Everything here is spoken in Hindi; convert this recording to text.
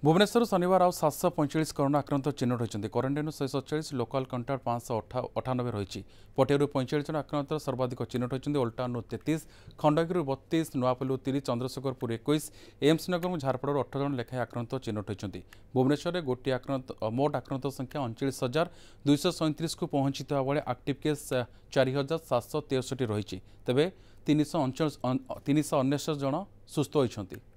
भुवनेश्वर शनिवार आउ 745 कोरोना आक्रांत चिन्हट होती क्वारंटाइन 147 लोकाल कंटाक्ट 598 रही पटियारू 45 जन आक्रांत सर्वाधिक चिन्हट होती ओल्टानु 33 खंडगिरी 32 नुआपल्लू 30 चंद्रशेखरपुर 21 एम्स नगर झारपड़ 18 जन लेखाएं आक्रांत चिन्हट होती भुवनेश्वर में गोटे आक्रांत मोट आक्रांत संख्या 39,237 को पहुंची बेले आक्टिव केस 4,763 रही तेज 319 जन सुस्थ होती।